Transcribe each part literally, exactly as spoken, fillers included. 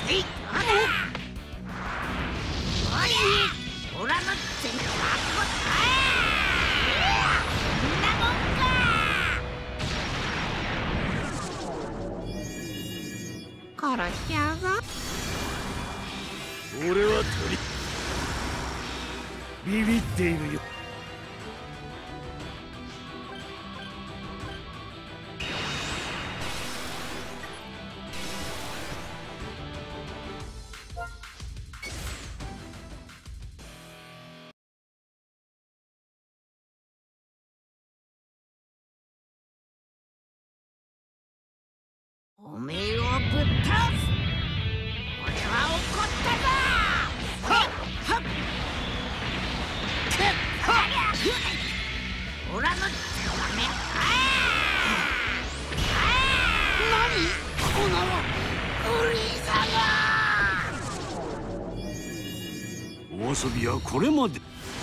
せいあらおいオラの全部はこんなもんか殺しやが俺は鳥ビビっているよ。 おめえをぶっ倒す。俺は怒ったぞ。はっはっくっはっオラのダメああ何このフリーザが。 お遊びはこれまで。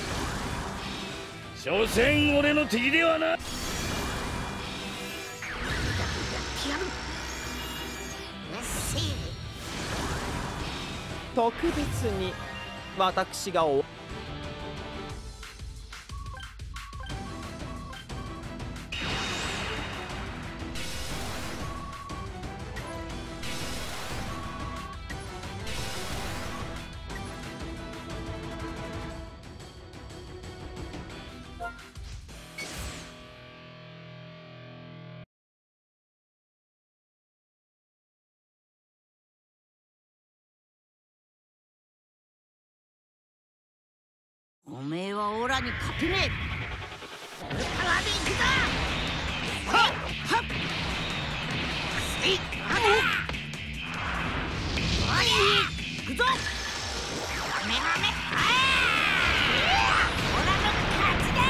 所詮俺の敵ではない。 特別に私がおおめえはオラに勝てねえ。ウルトラで行くぞ。はっはっせいあらおい行くぞ。ダメダメああオラの勝ちだ。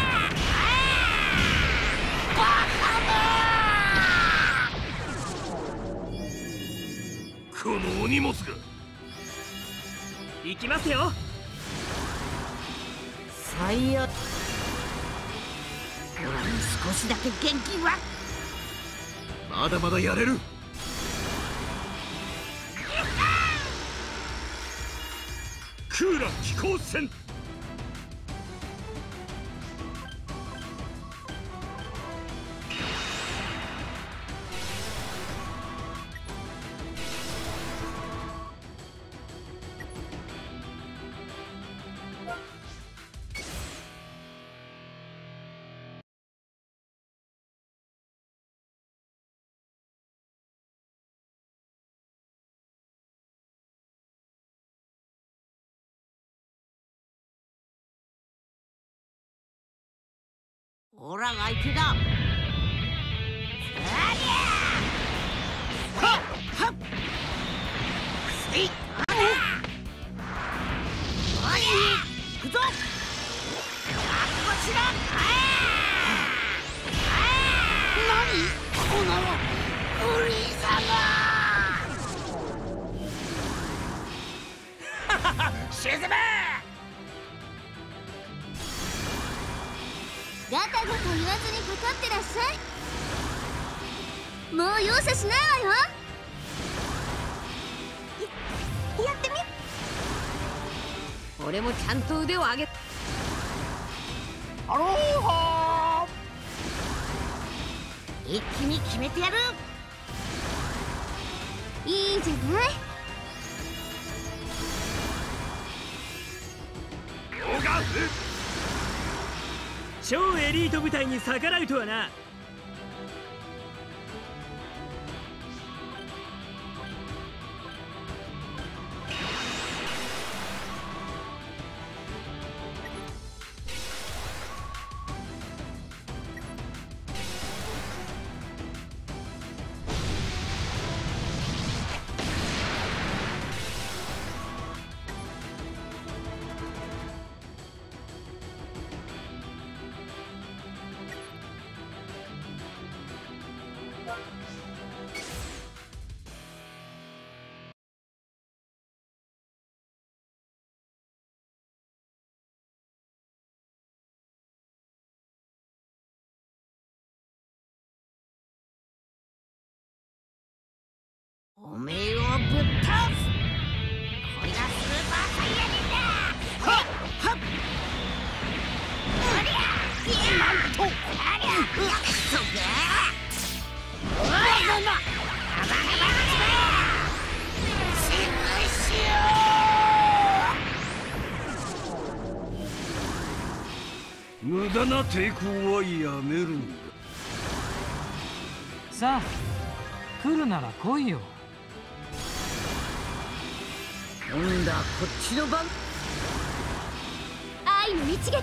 ああバカこのお荷物が。 行きますよ。 最悪。オラに少しだけ元気は。 まだまだやれる。クーラ飛行船。 オラが相手だ。ありゃはっはっせいあらおい行くぞ。覚悟しろ。ああ何このフリーザが。沈め。 ガタガタ言わずにかかってらっしゃい。もう容赦しないわよ。ややってみ。 俺もちゃんと腕を上げ。 アロハ一気に決めてやる。 いいじゃない。 ヨガフ超エリート部隊に逆らうとはな。 おめえをぶっ倒す。 無駄な抵抗はやめるんだ。 さあ来るなら来いよ。 なんだこっちの番。 愛の一撃。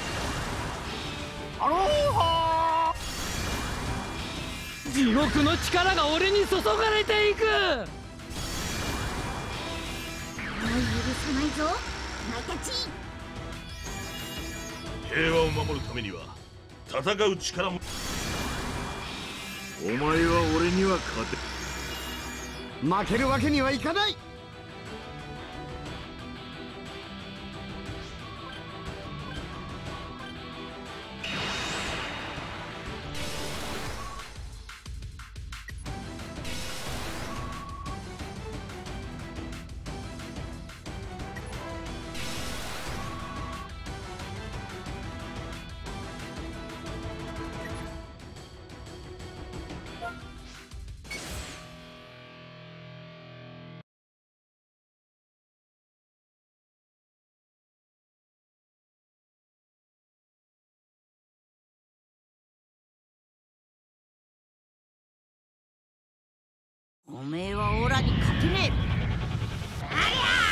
アロハー。地獄の力が俺に注がれていく。 もう許さないぞお前たち。 平和を守るためには戦う力も。お前は俺には勝て。 負けるわけにはいかない。おめえはオラに勝てねえ。ありゃ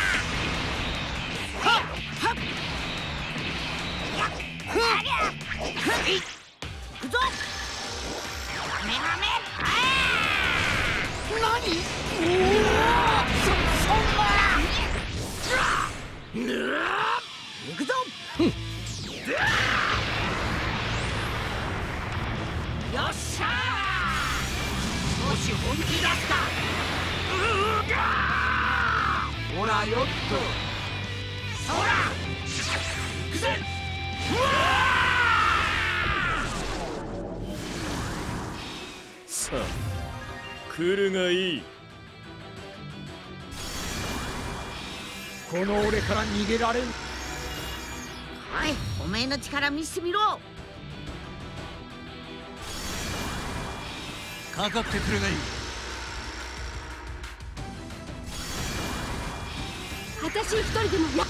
はっはっありゃはい行くぞ。メガメ何おおそそんな行くぞ。よっしゃー。もし本気出したうがーほらよっとそら行くぜ。うわさあ来るがいい。 この俺から逃げられん。 おいおめえの力見せてみろ。 かかってくるがいい。 私一人でもや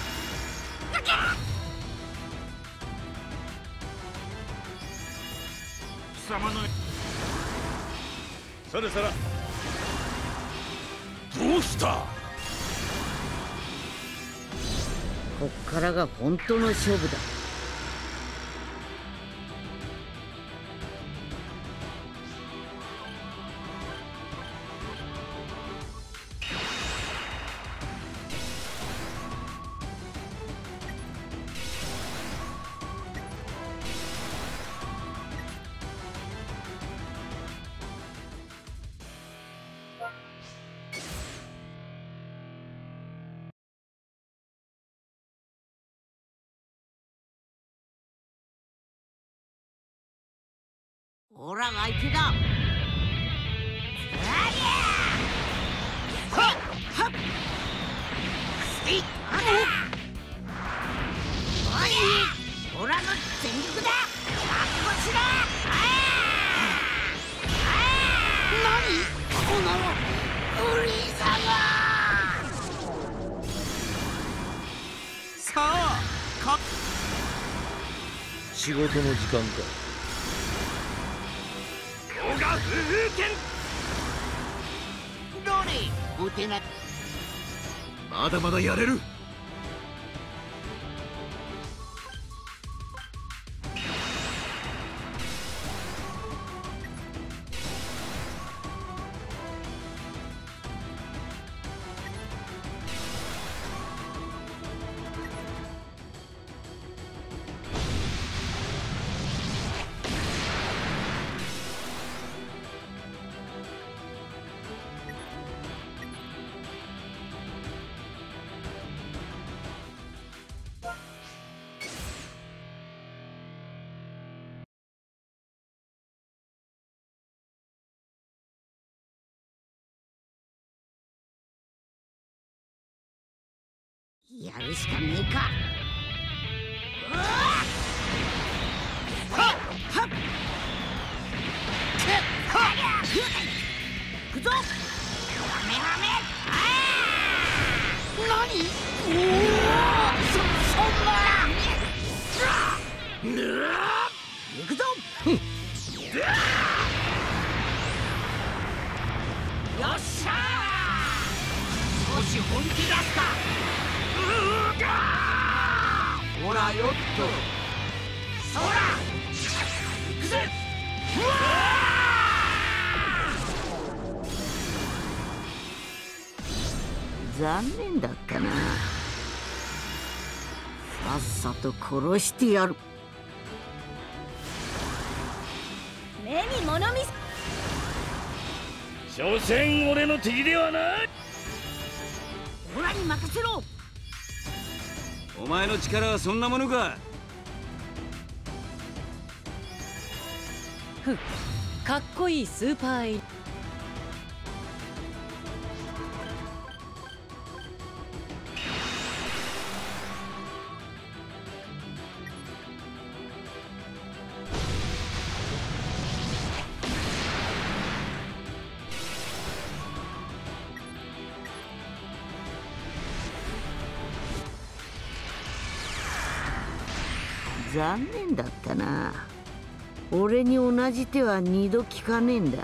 貴様のそれそらどうした。 こっからが本当の勝負だ。オラが相手だ。ありゃはっはっせいあらおいオラの全力だ。マッコシだ。何このフリーザが。 さあか仕事の時間か。ヨガ風剣どれ撃てな。 まだまだやれる。やるしかねえか。うわっはっはっ本気出すか。うがーほらよっとそら行くぜ。うわー残念だったな。さっさと殺してやる。 目に物見せ。 所詮俺の敵ではない。 オラに任せろ。 お前の力はそんなものか。 ふん、かっこいいスーパーエリ。 残念だったな。俺に同じ手は二度効かねえんだ。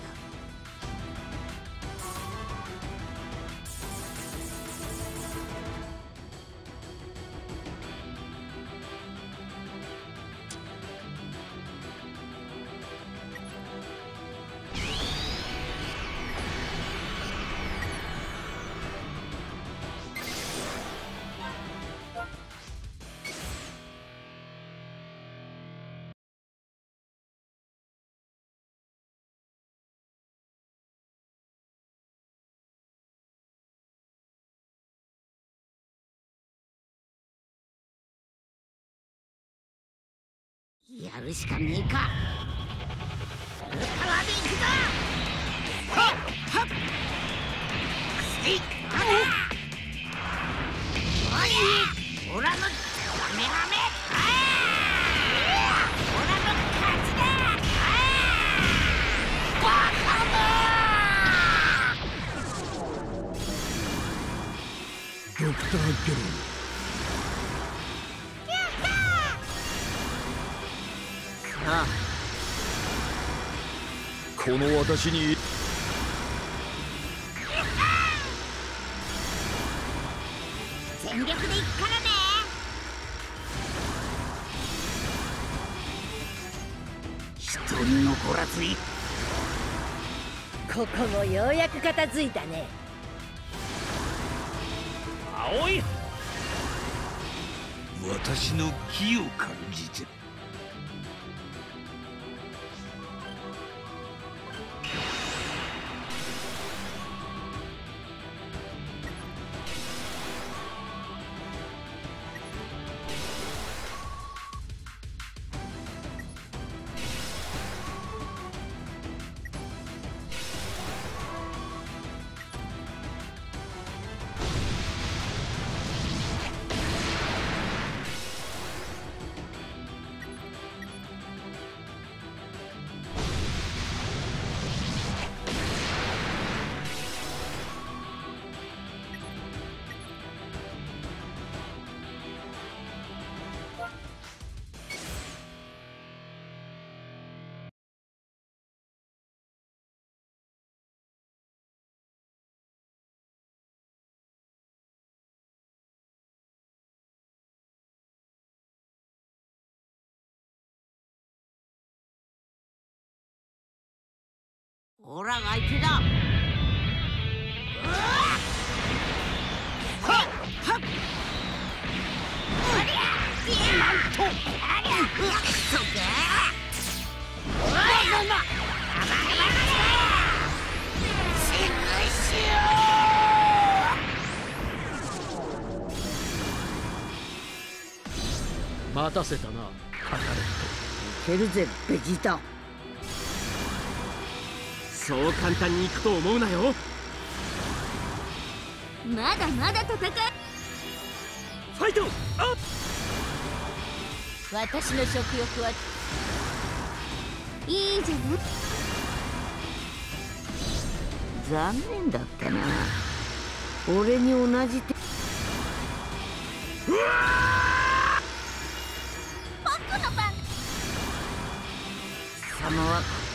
やるしかねえか。ウルトラで行くぞ。はっはっせいあらおいオラのラメラメあオラの勝ちだ。バカだ。ドクター・ゲレンこの私に全力で行くからね。 一人残らずに。 ここもようやく片付いたね。 青い私の気を感じて。 オラが相手だ。うわっはっはっおりゃなんとありゃそっかおいなんだあばればれ死ぬしよ。 待たせたなカカレッいけるぜベジータ。 そう簡単にいくと思うなよ。 まだまだ戦い。 ファイトアップ。 私の食欲はいいじゃない。 残念だったな。俺に同じ手。うわ僕の番。 貴様は